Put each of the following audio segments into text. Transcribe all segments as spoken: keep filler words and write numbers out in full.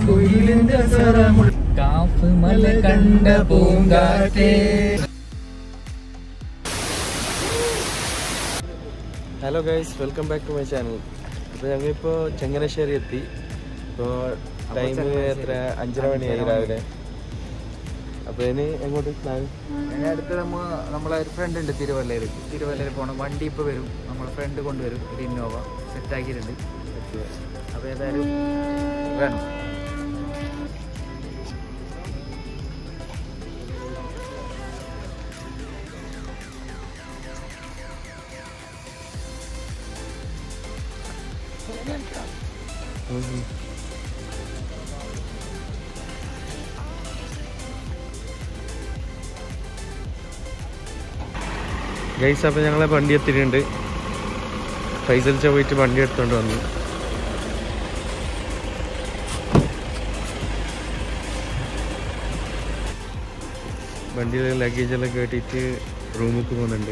Hello guys, welcome back to my channel. അപ്പോൾ ഞങ്ങളിപ്പോൾ ചങ്ങനാശ്ശേരി എത്തി. ഇപ്പോൾ ടൈം എത്ര അഞ്ചര മണിയായി രാവിലെ. അപ്പോൾ ഇനി എങ്ങോട്ട് പ്ലാൻ? ഇനി അടുത്ത് നമ്മൾ നമ്മളെ ഒരു ഫ്രണ്ട് ഉണ്ട് തിരുവല്ലയിൽ. തിരുവല്ലയിൽ പോകണം. വണ്ടി ഇപ്പോൾ വരും, നമ്മളെ ഫ്രണ്ട് കൊണ്ടുവരും. ഒരു ഇന്നോവ സെറ്റാക്കിയിട്ടുണ്ട്. അപ്പോൾ ഏതായാലും വേണം. ഗൈസ്, അപ്പോൾ ഞങ്ങളെ വണ്ടി എത്തിയിട്ടുണ്ട്. ഫൈസൽ ചോ പോയിട്ട് വണ്ടി എടുത്തുകൊണ്ട് വന്നു. വണ്ടിയിലെ ലഗേജെല്ലാം കേട്ടിട്ട് റൂമിലേക്ക് പോകുന്നുണ്ട്.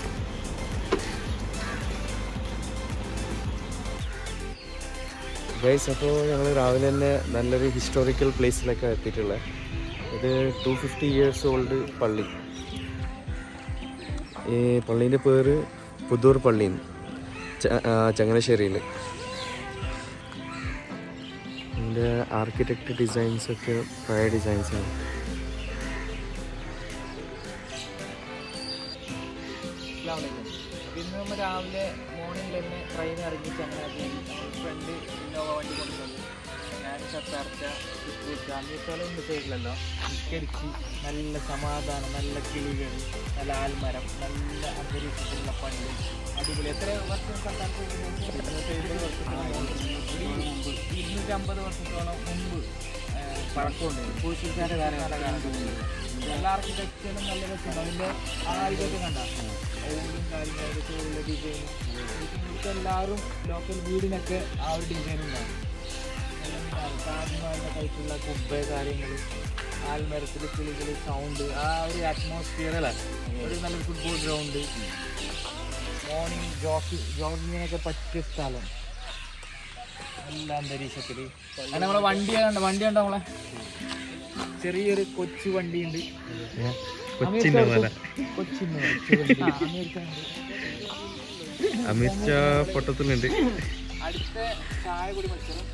ഗൈസ്, അപ്പോൾ ഞങ്ങൾ രാവിലെ തന്നെ നല്ലൊരു ഹിസ്റ്റോറിക്കൽ പ്ലേസിലൊക്കെ എത്തിയിട്ടുള്ളത്. ഇത് ടു ഫിഫ്റ്റി ഇയേഴ്സ് ഓൾഡ് പള്ളി. ഈ പള്ളീൻ്റെ പേര് പുതൂർ പള്ളി, ചങ്ങനാശ്ശേരിയിൽ. ഇതിൻ്റെ ആർക്കിടെക്ട് ഡിസൈൻസൊക്കെ പഴയ ഡിസൈൻസാണ്. ഇന്ന് നമ്മൾ രാവിലെ മോർണിംഗിൽ തന്നെ ട്രെയിൻ ഇറങ്ങി ചങ്ങനാശ്ശേരി ഫ്രണ്ട് ഇന്നോവ വണ്ടി കൊണ്ടുവന്നു. ഞാൻ ചത്താർച്ച അന്നേക്കാളും സൈഡിലല്ലോ ഇക്കടിച്ച് നല്ല സമാധാനം, നല്ല കിളികൾ, നല്ല ആൽമരം, നല്ല അന്തരീക്ഷത്തിലുള്ള പള്ളി, അടിപൊളി. എത്ര വർഷം ചത്താർച്ച? ഇരുന്നൂറ്റമ്പത് വർഷത്തോളം മുമ്പ് പഴക്കമുണ്ട്. പൂശിക്കാരുടെ കാലഘട്ടത്തിൽ എല്ലാ ആർക്കിടെക്ചറും നല്ല രസമാണ്. അതിൻ്റെ ആ ഇതൊക്കെ കണ്ട ഓടും കാര്യങ്ങളൊക്കെ ഉള്ള ഡിസൈനും ഇവിടുത്തെ എല്ലാവരും ലോക്കൽ വീടിനൊക്കെ ആ ഒരു ഡിസൈൻ ഉണ്ടാകും. താജ്മഹലിൻ്റെ ടൈപ്പുള്ള കുബ്ബ കാര്യങ്ങൾ, ആൽമരത്തിൽ കിളികൾ, സൗണ്ട്, ആ ഒരു അറ്റ്മോസ്ഫിയറല്ല. ഒരു നല്ലൊരു ഫുട്ബോൾ ഗ്രൗണ്ട്, മോർണിംഗ് ജോക്കി ജോഗിങ്ങിനൊക്കെ പറ്റിയ സ്ഥലം, നല്ല അന്തരീക്ഷത്തിൽ. അത് നമ്മളെ വണ്ടി കണ്ട വണ്ടി ഉണ്ടോ? നമ്മളെ ചെറിയൊരു കൊച്ചു വണ്ടിയുണ്ട്. അമിത് ഷാ പൊട്ടത്തിലുണ്ട്. അടുത്ത ചായ കൂടി മത്സരം,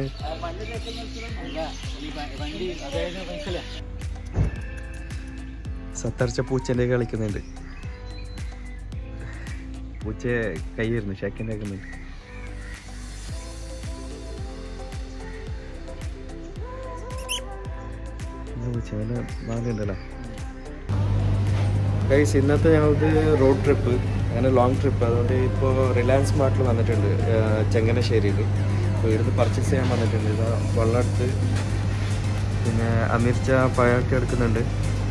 സത്തർച്ച പൂച്ചൻ്റെ കളിക്കുന്നുണ്ട്. പൂച്ച കൈ വരുന്നു, ഷാക്കിൻ്റെ ആക്കുന്നുണ്ട്. പൂച്ച നല്ല മാലുണ്ടല്ലോ. ഗൈസ്, ഇന്നത്തെ ഞങ്ങൾക്ക് റോഡ് ട്രിപ്പ്, അങ്ങനെ ലോങ് ട്രിപ്പ്. അതുകൊണ്ട് ഇപ്പോൾ റിലയൻസ് മാർട്ടിൽ വന്നിട്ടുണ്ട് ചങ്ങനാശ്ശേരിയിൽ. അപ്പോൾ ഇവിടുന്ന് പർച്ചേസ് ചെയ്യാൻ വന്നിട്ടുണ്ട്. ഇതാ വെള്ളം എടുത്ത്, പിന്നെ അമിർച്ച പഴമൊക്കെ എടുക്കുന്നുണ്ട്.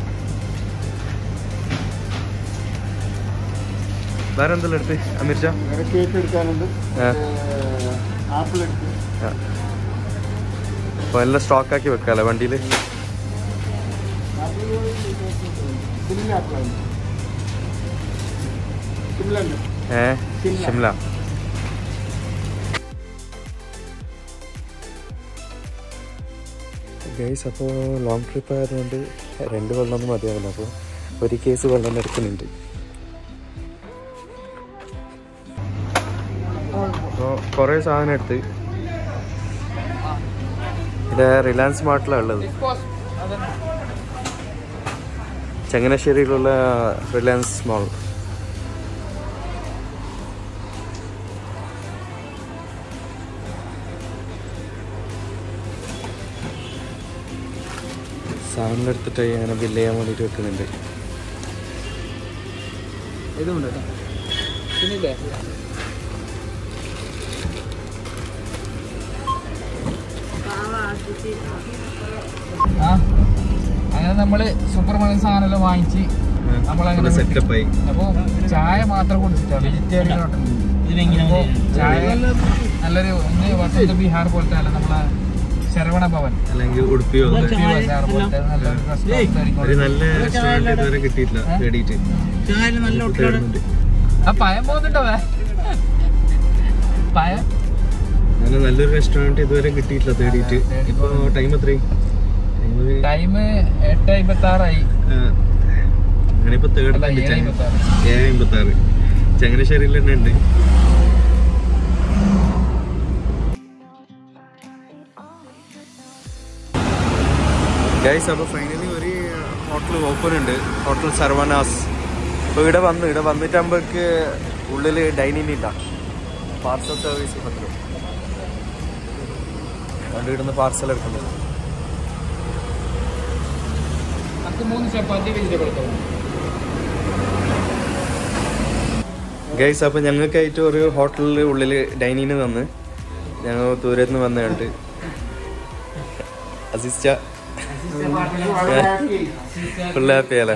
വേറെ എന്തെല്ലാം എടുത്ത് അമിർച്ച? കേക്ക് എടുക്കാനുണ്ട്, ആപ്പിൾ എടുത്ത്. അപ്പോൾ എല്ലാം സ്റ്റോക്കാക്കി വെക്കാമല്ലേ വണ്ടിയിൽ? ഏ ഷിംല. ഗൈസ്, അപ്പോൾ ലോങ് ട്രിപ്പ് ആയതുകൊണ്ട് രണ്ട് വെള്ളമൊന്നും മതിയാവില്ല. അപ്പോൾ ഒരു കേസ് വെള്ളം എടുക്കുന്നുണ്ട്. അപ്പോൾ കുറേ സാധനം എടുത്ത് ഇത് റിലയൻസ് മാർട്ടിലാണ് ഉള്ളത്. ചങ്ങനാശ്ശേരിയിലുള്ള റിലയൻസ് മാൾ. സാധനം എടുത്തിട്ട് അങ്ങനെ ബില്ല് ചെയ്യാൻ വേണ്ടിയിട്ട് വെക്കുന്നുണ്ട്. ഇതുണ്ട് പിന്നില്ലേ? ആ അങ്ങനെ നമ്മള് സൂപ്പർ മാർക്കറ്റ് സാധനമെല്ലാം വാങ്ങിച്ച് നമ്മളങ്ങനെ സെറ്റപ്പായി. അപ്പോൾ ചായ മാത്രം കുടിച്ചിട്ടാണ് വെജിറ്റേറിയൻ ഹോട്ടൽ. ചായ നല്ലൊരു ഒന്ന് വസന്ത ബിഹാർ പോലത്തെ അല്ല, നമ്മളെ ശരവണ ഭവൻ അല്ലെങ്കിൽ ഉടുപ്പിയോ നല്ല റെസ്റ്റോറന്റ് ഇതുവരെ കിട്ടിയിട്ടില്ല. ആ പയം പോകുന്നുണ്ടോ? പയം അങ്ങനെ നല്ലൊരു റെസ്റ്റോറൻറ്റ് ഇതുവരെ കിട്ടിയിട്ടില്ല തേടിയിട്ട്. ഇപ്പോൾ ടൈം എത്രയും ടൈം എട്ട് അമ്പത്താറായി. അങ്ങനെ ഇപ്പോൾ തേടുന്നുണ്ട്. ഏഴ് അമ്പത്താറ് ചങ്ങനാശ്ശേരിയിൽ തന്നെ ഉണ്ട്. ഗൈസ്, അപ്പോൾ ഫൈനലി ഒരു ഹോട്ടൽ ഓപ്പൺ ഉണ്ട്, ഹോട്ടൽ സർവനാസ്. അപ്പോൾ ഇവിടെ വന്ന് ഇവിടെ വന്നിട്ടാകുമ്പോഴേക്ക് ഉള്ളിൽ ഡൈനിങ് ഇല്ല, പാർസൽ സർവീസ് പറ്റും. അതുകൊണ്ട് ഇവിടുന്ന് പാർസൽ എടുക്കുന്നത്. ഗൈസ്, അപ്പോൾ ഞങ്ങൾക്കായിട്ട് ഒരു ഹോട്ടലിൽ ഉള്ളിൽ ഡൈനിങ്ങിന് തന്ന് ഞങ്ങൾ ദൂരത്ത് നിന്ന് വന്നുകൊണ്ട് അസിസ്റ്റ ഫുൾ ഹാപ്പിയല്ലേ?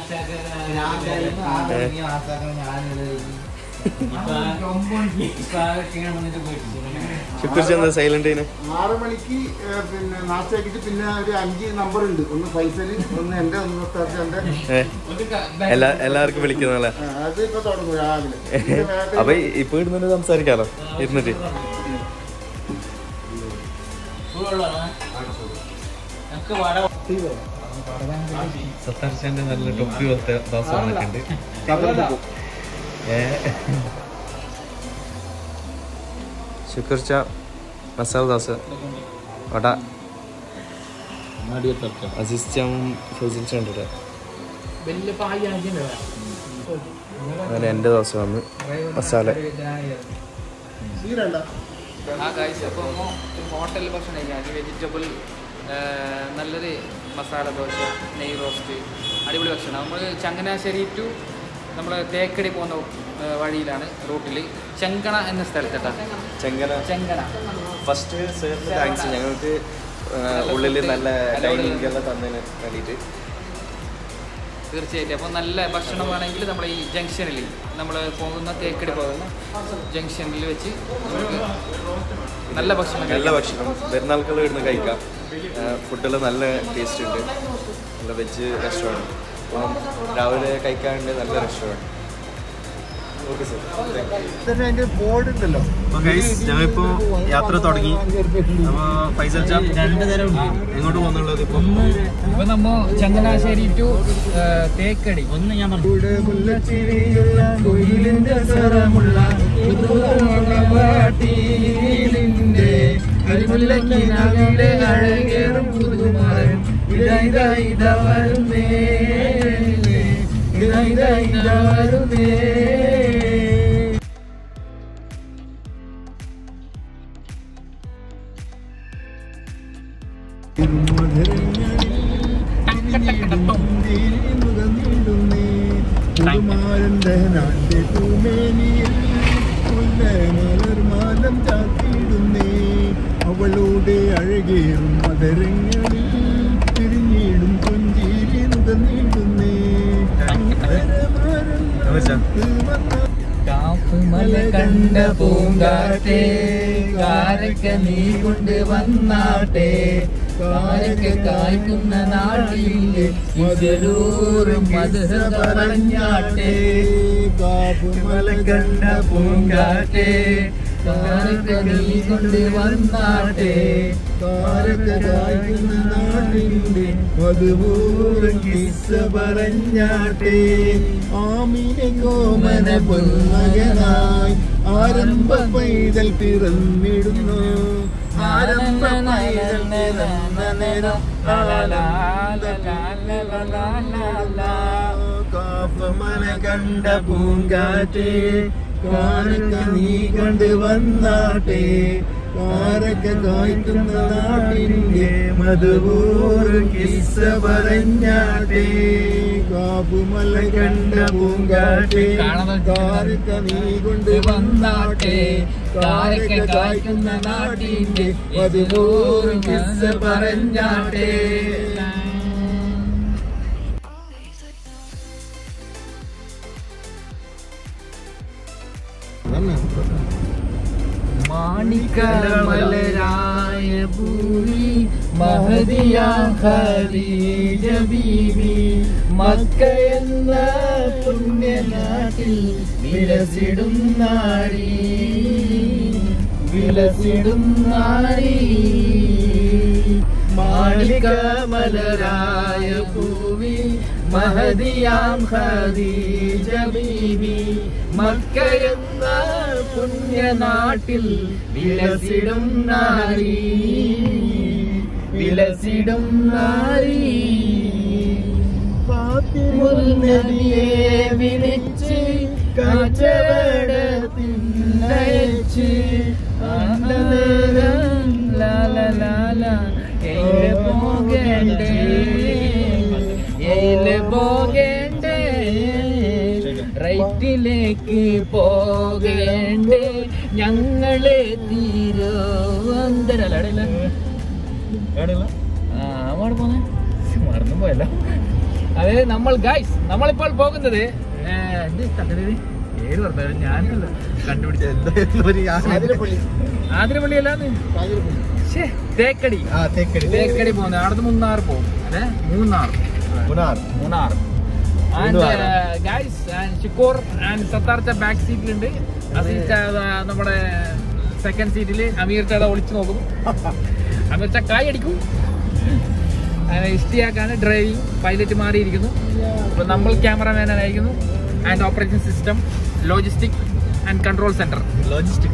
ശുക്ർ ചന്ദ സൈലന്റ് ആറ് മണിക്ക് പിന്നെ നാശാക്കിട്ട് പിന്നെ ഒരു അഞ്ച് നമ്പർ ഉണ്ട്. ഒന്ന് ഫൈസല്, ഒന്ന് എന്റെ, ഒന്ന് എല്ലാ എല്ലാവർക്കും വിളിക്കുന്നല്ലേ? അത് ഇപ്പൊ തുടങ്ങും രാവിലെ. അപ്പൊ ഇപ്പൊ ഇരുന്നിട്ട് സംസാരിക്കാലോ ഇരുന്നിട്ട്. സത്താർച്ചന്റെ നല്ല ടൊപ്പി പോലത്തെ ദോശ വന്നിട്ടുണ്ട്. ശുക്ർച്ച മസാല ദോശ, വട, അസിസ്റ്റം ഫസിലിച്ചുണ്ട്. അങ്ങനെ എൻ്റെ ദോശ വന്ന് മസാല. ഹോട്ടൽ ഭക്ഷണം കഴിക്കാം. വെജിറ്റബിൾ നല്ലൊരു മസാല ദോശ, നെയ് റോസ്റ്റ്, അടിപൊളി ഭക്ഷണം. നമ്മൾ ചങ്ങനാശ്ശേരി ടു നമ്മൾ തേക്കടി പോകുന്ന വഴിയിലാണ്, റൂട്ടിൽ ചെങ്കണ എന്ന സ്ഥലത്തെട്ടാ. ചെങ്കണ ചെങ്കണ ഫസ്റ്റ് സാറിന് താങ്ക്സ്, ഞങ്ങൾക്ക് ഉള്ളിൽ നല്ല ഡൈനിങ് എല്ലാം തന്നതിന് വേണ്ടിയിട്ട്. തീർച്ചയായിട്ടും. അപ്പോൾ നല്ല ഭക്ഷണം വേണമെങ്കിൽ നമ്മൾ ഈ ജംഗ്ഷനിൽ നമ്മൾ പോകുന്ന തേക്കടി പോകുന്ന ജംഗ്ഷനിൽ വെച്ച് നല്ല ഭക്ഷണം നല്ല ഭക്ഷണം വരുന്ന ആൾക്കാർ ഇവിടുന്ന് കഴിക്കാം. ഫുഡെല്ലാം നല്ല ടേസ്റ്റ് ഉണ്ട്, നല്ല വെജ് റെസ്റ്റോറൻറ്റ്. അപ്പം രാവിലെ കഴിക്കാനുണ്ട് നല്ല റെസ്റ്റോറൻറ്റ്. ഓക്കെ സാർ, അതിന്റെ ബോർഡ് ഉണ്ടല്ലോ. അപ്പോൾ ഗൈസ്, ഞങ്ങളിപ്പോൾ യാത്ര തുടങ്ങി. അപ്പോൾ ഫൈസൽ ചാ എങ്ങോട്ട് പോകുന്നുള്ളത്? ഇപ്പം ഇപ്പൊ നമ്മ ചങ്ങനാശ്ശേരി ടു തേക്കടി. ഒന്ന് ഞാൻ അവളുടെ അഴകേറും മധുരങ്ങളിൽ തിരിഞ്ഞിടും കൊഞ്ചേരി നുകർന്നിടുന്നേ. മല കണ്ട പൂങ്കാട്ടെ കാരക്ക നീ കൊണ്ട് വന്നാട്ടെ, കാരക്ക കായ്ക്കുന്ന നാട്ടിലെ മധുരൂറും മധുര പറഞ്ഞാട്ടെ. മല കണ്ട പൂങ്കാട്ടെ കാരക്ക നീ കൊണ്ട് വന്നാട്ടെ, കാരക്ക കായ്ക്കുന്ന നാട്ടിന്റെ മധുപൂർവ്വം കിസ്സ പറഞ്ഞാട്ടെ. ആമിനെ കോമന പൊന്മകനായി ആരംഭ പൈതൽ പിറന്നിടുന്നു. ആരംഭ പൈതൽ കാപ്പമല കണ്ട പൂങ്കാറ്റെ കാരക്ക നീ കൊണ്ട് വന്നാട്ടെ, കാരക്ക കായ്ക്കുന്ന നാട്ടിന്റെ മധുപൂർവ്വം കിസ്സ പറഞ്ഞാട്ടെ. കാപ്പുമല കണ്ട പൂങ്കാറ്റെ കാരക്ക നീ കൊണ്ട് വന്നാട്ടെ, കാരക്ക കായ്ക്കുന്ന നാട്ടിന്റെ മധുപൂർവ്വം കിസ്സ പറഞ്ഞാട്ടെ. മാണിക്കമലരായ ഭൂമി മഹദിയ ഖദീജ ബീവി, മക്ക എന്ന പുണ്യനാട്ടിൽ വിലസിടും നാടി, വിലസിടും നാരി മാണികമലരായ പൂവി മഹദിയാം ഖദീജ ബീബി മക്കയെന്ന പുണ്യനാട്ടിൽ വിലസിടും നാരി വിലസിടും നാരി ഫാത്തിമുൽ നബിയെ വിളിച്ച് കച്ചവടത്തിനയച്ച് പോകേണ്ടേ പോകേണ്ടേ റൈറ്റിലേക്ക് പോകേണ്ടേ ഞങ്ങളെ തിരുവനന്തപുരം ആ അവിടെ പോന്നെ മറന്നു പോയല്ലോ. അതായത് നമ്മൾ ഗൈസ് നമ്മളിപ്പോൾ പോകുന്നത് ഏത് പറഞ്ഞു ഞാനല്ല കണ്ടുപിടിച്ചത് ആതിരപ്പള്ളി അല്ലാന്ന് തേക്കടി തേക്കടി പോകുന്നത് അവിടുന്ന് മൂന്നാർ പോകും അല്ലെ മൂന്നാർ മൂന്നാർ ഗൈസ് ഷിക്കൂർ ആൻഡ് സത്താർച്ച ബാക്ക് സീറ്റിലുണ്ട്. നമ്മുടെ സെക്കൻഡ് സീറ്റില് അമീർ ചേട്ടാ ഒളിച്ചു നോക്കും. അമീർ ചാ കായ് അടിക്കും. ഇഷ്ടിയാക്കാണ് ഡ്രൈവിംഗ്. പൈലറ്റ് മാറിയിരിക്കുന്നു. അപ്പൊ നമ്മൾ ക്യാമറമാനായിരിക്കുന്നു. And operating system logistic and control centre. Logistic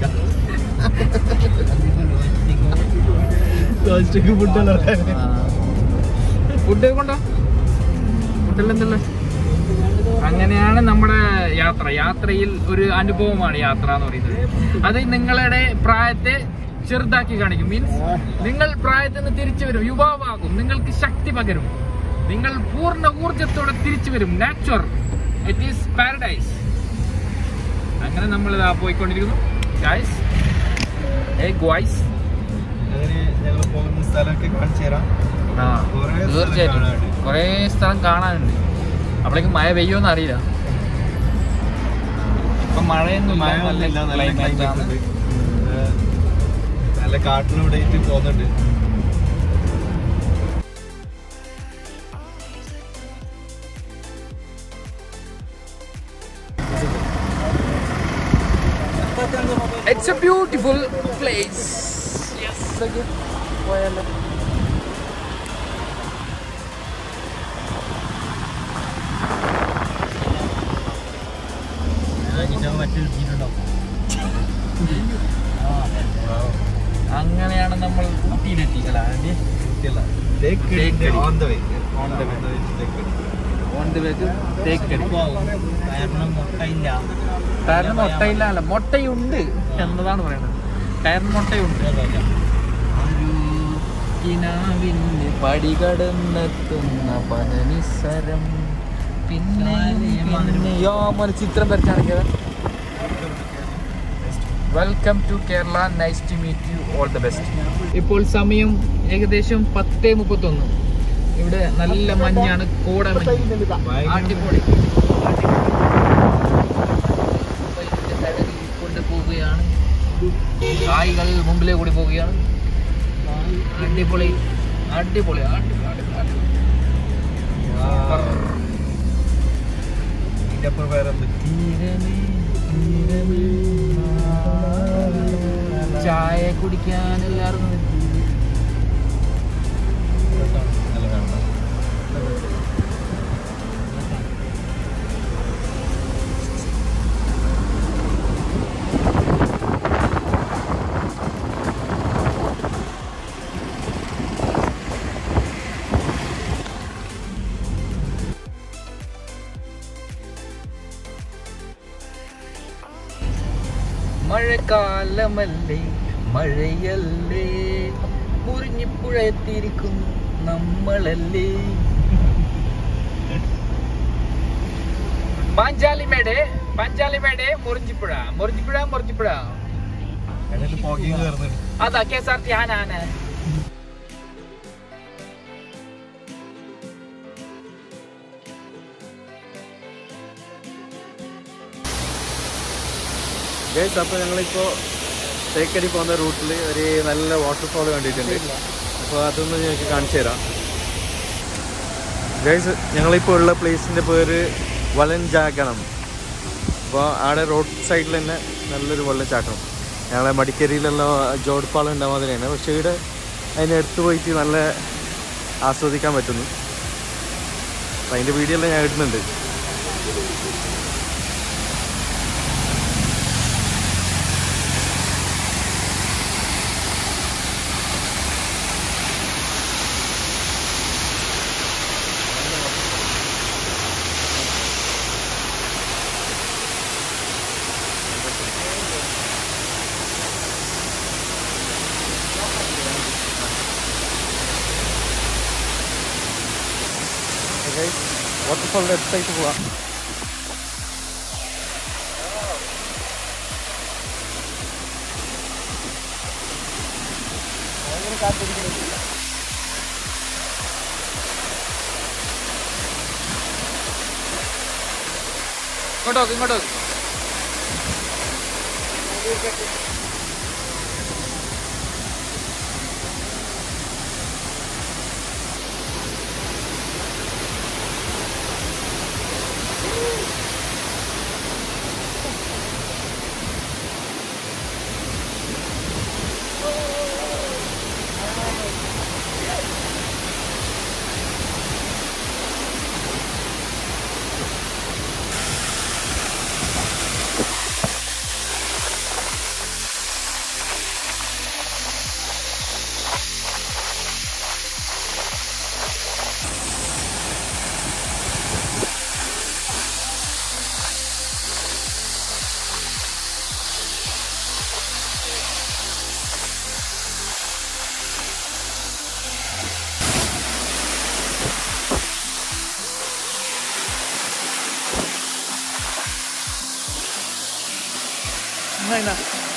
food കൊണ്ടോ ഫുഡെല്ലാം എന്തല്ലേ. അങ്ങനെയാണ് നമ്മുടെ യാത്ര. യാത്രയിൽ ഒരു അനുഭവമാണ് യാത്ര എന്ന് പറയുന്നത്. അത് നിങ്ങളുടെ പ്രായത്തെ ചെറുതാക്കി കാണിക്കും. മീൻസ് നിങ്ങൾ പ്രായത്തിൽ നിന്ന് തിരിച്ചു വരും, യുവാവാകും, നിങ്ങൾക്ക് ശക്തി പകരും, നിങ്ങൾ പൂർണ്ണ ഊർജത്തോടെ തിരിച്ചു വരും. Nature it is paradise. അങ്ങനെ നമ്മൾ ഇതാ പോയിക്കൊണ്ടിരിക്കുന്നു ഗൈസ്. ഏ ഗോയ്സ് അങ്ങനെ ഞങ്ങൾ പോകുന്ന സ്ഥലമൊക്കെ കാണിച്ചു തരാം. തീർച്ചയായിട്ടും കുറേ സ്ഥലം കാണാനുണ്ട്. അപ്പോഴേക്കും മഴ പെയ്യോന്ന് അറിയില്ല. ഇപ്പൊ മഴയൊന്നും നല്ല കാട്ടിലൂടെ പോകുന്നുണ്ട്. It's a beautiful place. Yes. പോയാലോ. അങ്ങനെയാണ് നമ്മൾ ഊട്ടിയിലെത്തി. ടയറിന് മുട്ടയില്ല അല്ല മുട്ടയുണ്ട് എന്നതാണ് പറയുന്നത്. ടയറിന് മുട്ടയുണ്ട്. കിനാവിന്റെ പടികടന്നെത്തുന്ന പനനിസരം പിന്നെ പിന്നെയോ മോനെ ചിത്രം വരച്ചാണെങ്കിൽ welcome to Kerala, nice to meet you, all the best. ഇപ്പോൾ സമയം ഏകദേശം പത്തേ മുപ്പത്തൊന്ന്. ഇവിടെ നല്ല മഞ്ഞാണ്, കോട അടിപൊളി. കൊണ്ടുപോവുകയാണ്, കായ്കൾ മുമ്പിലേ കൂടി പോവുകയാണ്. അടിപൊളി അടിപൊളി ചായ കുടിക്കാൻ എല്ലാവർക്കും മഴക്കാലമല്ലേ മഴയല്ലേ മുറിഞ്ഞിപ്പുഴയെത്തിയിരിക്കും നമ്മളല്ലേ. പാഞ്ചാലിമേട് പാഞ്ചാലിമേട് മുറിഞ്ഞിപ്പുഴ മുറിഞ്ഞിപ്പുഴ മുറിഞ്ഞിപ്പുഴ അതാ കെ എസ് ആർ ടി ആന ആന. ഗൈസ് അപ്പോൾ ഞങ്ങളിപ്പോൾ തേക്കടി പോകുന്ന റൂട്ടിൽ ഒരു നല്ല വാട്ടർഫാൾ കണ്ടിട്ടുണ്ട്. അപ്പോൾ അതൊന്ന് ഞങ്ങൾക്ക് കാണിച്ചു തരാം. ഗൈസ് ഞങ്ങളിപ്പോൾ ഉള്ള പ്ലേസിൻ്റെ പേര് വലഞ്ചാക്കണം. അപ്പോൾ അവിടെ റോഡ് സൈഡിൽ തന്നെ നല്ലൊരു വെള്ളച്ചാട്ടം. ഞങ്ങളെ മടിക്കേരിയിലെല്ലാം ജോഡ്പാളം ഉണ്ടാകുന്ന മാതിരിയാണ്. പക്ഷേ ഇവിടെ അതിനടുത്ത് പോയിട്ട് നല്ല ആസ്വദിക്കാൻ പറ്റുന്നു. അപ്പം അതിൻ്റെ വീഡിയോ എല്ലാം ഞാൻ ഇടുന്നുണ്ട്. വാട്ടർഫാളിൻ്റെ അടുത്തേക്ക് പോവാം. ഇങ്ങോട്ടോ ഇങ്ങോട്ടോ Ngayon na.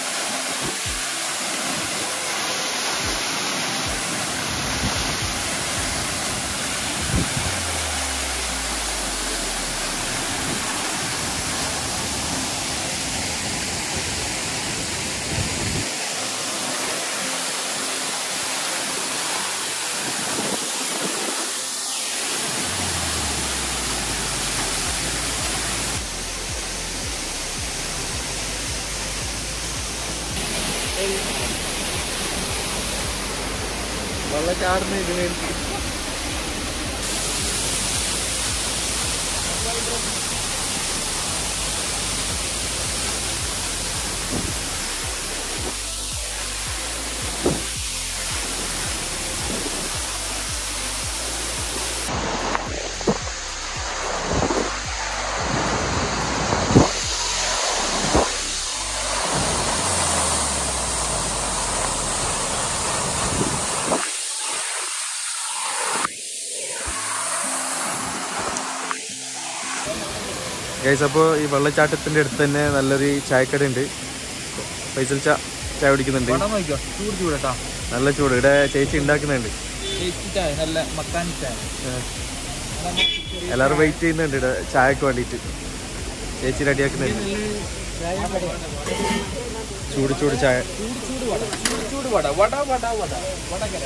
വെള്ളം ചാടുന്ന ഇതിന് ഗൈസ്. അപ്പോൾ ഈ വെള്ളച്ചാട്ടത്തിൻ്റെ അടുത്ത് തന്നെ നല്ലൊരു ചായക്കട ഉണ്ട്. ഫൈസൽ ചാ ചായ കുടിക്കുന്നുണ്ട്. ചൂട് ചൂടട്ടാ, നല്ല ചൂട്. ഇവിടെ ചേച്ചി ഉണ്ടാക്കുന്നുണ്ട്. നല്ല മക്കാനി ചായ. എല്ലാവരും വെയിറ്റ് ചെയ്യുന്നുണ്ട് ഇവിടെ ചായക്ക് വേണ്ടിയിട്ട്. ചേച്ചി റെഡിയാക്കുന്നുണ്ട്. ചൂട് ചൂട് ചായ. ചൂട് വട ചൂട് വട വട വട വട വടകര.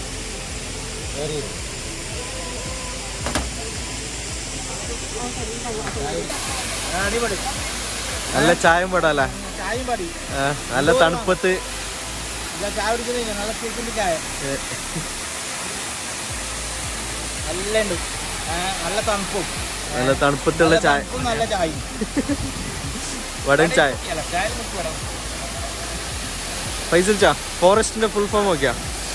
നല്ല ചായയും പടാല്ലേ. ചായയും പടി നല്ല തണുപ്പത്ത് ചായ കുടിക്കുന്നില്ല. നല്ല സൂപ്പിന്റെ ചായ നല്ല ഉണ്ട്. നല്ല തണുപ്പും നല്ല തണുപ്പത്തുള്ള ചായ. നല്ല ചായ വടൻ ചായ. ഫൈസൽ ചാ ഫോറസ്റ്റിന്റെ ഫുൾ ഫോം നോക്കിയാ?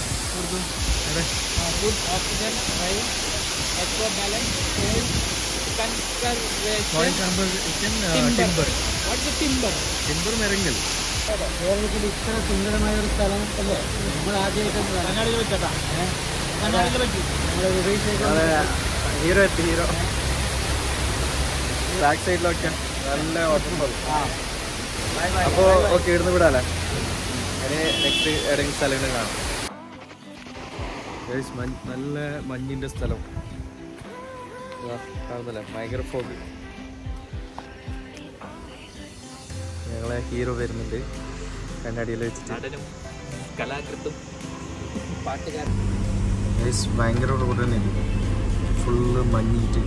ടിമ്പർ മരങ്ങൾ. കേരളത്തിൽ ഇത്ര സുന്ദരമായ ഒരു സ്ഥലം അല്ലേ നമ്മൾ ആദ്യമായിട്ട്. ഹീറോ എത്തി. ഹീറോ ബാക്ക് സൈഡിലൊക്കെ നല്ല വാട്ടർഫോൾ. അപ്പോൾ ഓക്കെ ഇടുന്ന് വിടാല്ലേ. ഇനി നെക്സ്റ്റ് ഏതെങ്കിലും സ്ഥലങ്ങൾ കാണാം. നല്ല മഞ്ഞിൻ്റെ സ്ഥലം കാണുന്നില്ല. ഭയങ്കര ഫോഗ്. ഞങ്ങളെ ഹീറോ വരുന്നുണ്ട് കണ്ണാടിയിൽ വെച്ചിട്ട്. കലാകൃത്തും പാട്ടുകാരൻ. ഭയങ്കര റോഡ് തന്നെയാണ്. ഫുള്ള് മഞ്ഞിട്ട്.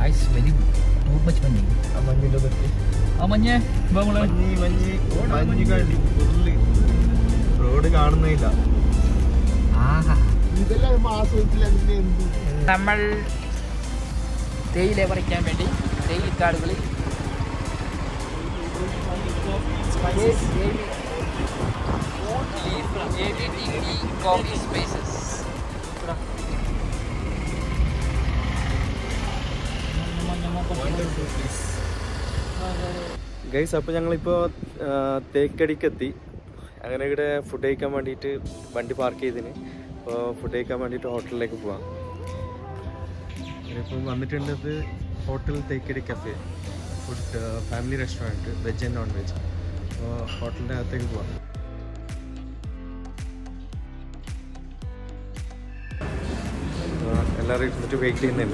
ഗൈസ് വെരി ടൂ മച്ച് മഞ്ഞ്. മഞ്ഞിൻ്റെ ആ മഞ്ഞ് നമ്മള് മഞ്ഞ് മഞ്ഞ് മഞ്ഞ് കണ്ടി ഫുള്ള് റോഡ് കാണുന്നില്ല. ആഹാ ഇതെല്ലാം ആസ്വദിച്ചില്ല പിന്നെ എന്ത്. നമ്മൾ തേയില പറിക്കാൻ വേണ്ടി തേയിലക്കാടുകളിൽ ഗൈസ് അപ്പോൾ ഞങ്ങളിപ്പോൾ തേക്കടിക്കെത്തി. അങ്ങനെ ഇവിടെ ഫുഡ് കഴിക്കാൻ വേണ്ടിയിട്ട് വണ്ടി പാർക്ക് ചെയ്തതിന് അപ്പോൾ ഫുഡ് കഴിക്കാൻ വേണ്ടിയിട്ട് ഹോട്ടലിലേക്ക് പോവാം. ഇപ്പോൾ വന്നിട്ടുള്ളത് hotel Thekkady cafe, food family restaurant, veg and non veg. അപ്പോൾ ഹോട്ടലിൻ്റെ അകത്തേക്ക് പോവാം. എല്ലാവരും ഇരുന്നിട്ട് വെയിറ്റ് ചെയ്യുന്നുണ്ട്.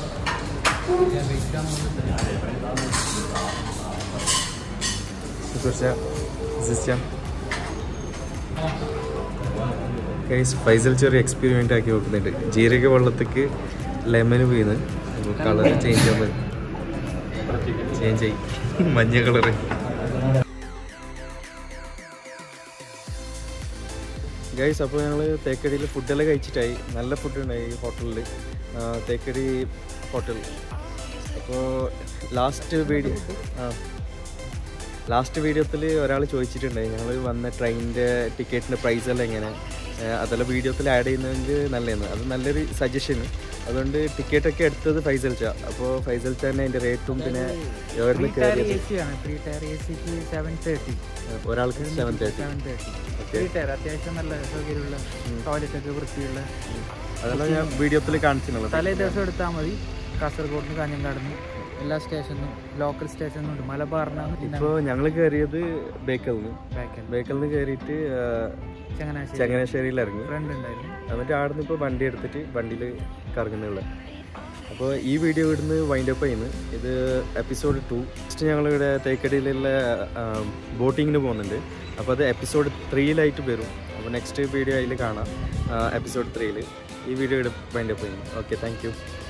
ഗൈസ് ഫൈസൽ ചെറിയ എക്സ്പെരിമെൻ്റ് ആക്കി നോക്കുന്നുണ്ട്. ജീരക വെള്ളത്തേക്ക് ലെമൺ വീണ് കളർ ചേഞ്ച് ആവുമ്പോൾ ചേഞ്ച് ആയി മഞ്ഞ കളറ്. ഗൈസ് അപ്പോൾ ഞങ്ങൾ തേക്കടിയിൽ ഫുഡെല്ലാം കഴിച്ചിട്ടായി. നല്ല ഫുഡ് ഉണ്ടായി ഈ ഹോട്ടലിൽ, തേക്കടി ഹോട്ടൽ. അപ്പോൾ ലാസ്റ്റ് വീഡിയോ ആ ലാസ്റ്റ് വീഡിയോത്തിൽ ഒരാൾ ചോദിച്ചിട്ടുണ്ടായി ഞങ്ങൾ വന്ന ട്രെയിനിൻ്റെ ടിക്കറ്റിൻ്റെ പ്രൈസെല്ലാം എങ്ങനെ, അതെല്ലാം വീഡിയോത്തിൽ ആഡ് ചെയ്യുന്നതെങ്കിൽ നല്ലതെന്ന്. അത് നല്ലൊരു സജഷൻ. അതുകൊണ്ട് ടിക്കറ്റൊക്കെ എടുത്തത് ഫൈസൽ ചാ. അപ്പോൾ ഫൈസൽ ചാൻ്റെ അതിൻ്റെ റേറ്റും പിന്നെ എവിടെ കയറിയത് ഒരാൾക്ക് സെവൻ തേർട്ടി. അത്യാവശ്യം നല്ല സൗകര്യമുള്ള ടോയ്ലറ്റൊക്കെ വൃത്തിയുള്ള. അതെല്ലാം ഞാൻ വീഡിയോത്തിൽ കാണിച്ചിട്ടുള്ളത്. തലേ ദിവസം എടുത്താൽ മതി. കാസർഗോഡ് കാഞ്ഞങ്ങാടുന്ന് എല്ലാ സ്റ്റേഷനും ലോക്കൽ സ്റ്റേഷനും ഉണ്ട്. മലബാറിനാണ്. ഇപ്പോൾ ഞങ്ങൾ കയറിയത് ബേക്കലിന് ബേക്കലിന് കയറിയിട്ട് ചങ്ങനാശ്ശേരിയിൽ ഇറങ്ങി. ഫ്രണ്ട് ഉണ്ടായിരുന്നു. എന്നിട്ട് അവിടെ നിന്ന് ഇപ്പോൾ വണ്ടി എടുത്തിട്ട് വണ്ടിയിൽ കറങ്ങുന്നുള്ള. അപ്പോൾ ഈ വീഡിയോ ഇവിടുന്ന് വൈൻഡ് അപ്പ് ചെയ്യുന്നു. ഇത് എപ്പിസോഡ് ടു. നെക്സ്റ്റ് ഞങ്ങളിവിടെ തേക്കടിയിലുള്ള ബോട്ടിങ്ങിന് പോകുന്നുണ്ട്. അപ്പോൾ അത് എപ്പിസോഡ് ത്രീയിലായിട്ട് വരും. അപ്പോൾ നെക്സ്റ്റ് വീഡിയോ അതിൽ കാണാം, എപ്പിസോഡ് ത്രീയിൽ. ഈ വീഡിയോ ഇവിടെ വൈൻഡ് അപ്പ് ചെയ്യുന്നു. Okay, thank U.